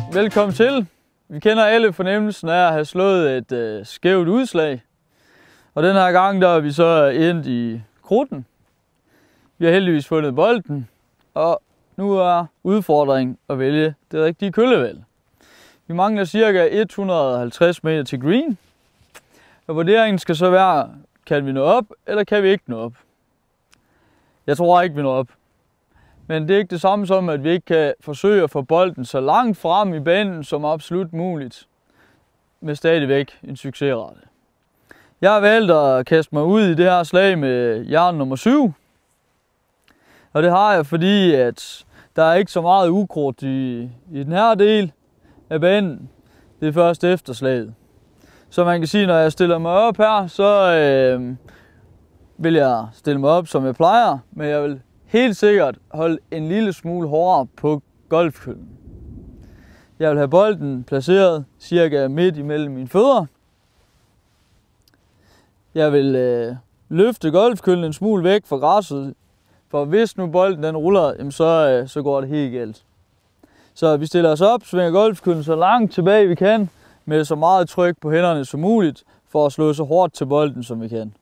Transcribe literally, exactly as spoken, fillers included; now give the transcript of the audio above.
Velkommen til. Vi kender alle fornemmelsen af at have slået et øh, skævt udslag. Og den her gang der er vi så endt i krudten. Vi har heldigvis fundet bolden, og nu er udfordringen at vælge det rigtige køllevalg. Vi mangler ca. et hundrede og halvtreds meter til green. Og vurderingen skal så være, kan vi nå op, eller kan vi ikke nå op? Jeg tror ikke, vi når op. Men det er ikke det samme som, at vi ikke kan forsøge at få bolden så langt frem i banen som absolut muligt. Med stadigvæk en succesrate. Jeg har valgt at kaste mig ud i det her slag med jern nummer syv. Og det har jeg, fordi at der er ikke så meget ukrudt i, i den her del af banen. Det er først efter slaget. Så man kan sige, når jeg stiller mig op her, så øh, vil jeg stille mig op, som jeg plejer. Men jeg vil helt sikkert holde en lille smule hårdere på golfkøllen. Jeg vil have bolden placeret cirka midt imellem mine fødder. Jeg vil øh, løfte golfkøllen en smule væk fra græsset, for hvis nu bolden den ruller, jamen så, øh, så går det helt galt. Så vi stiller os op, svinger golfkøllen så langt tilbage vi kan, med så meget tryk på hænderne som muligt, for at slå så hårdt til bolden som vi kan.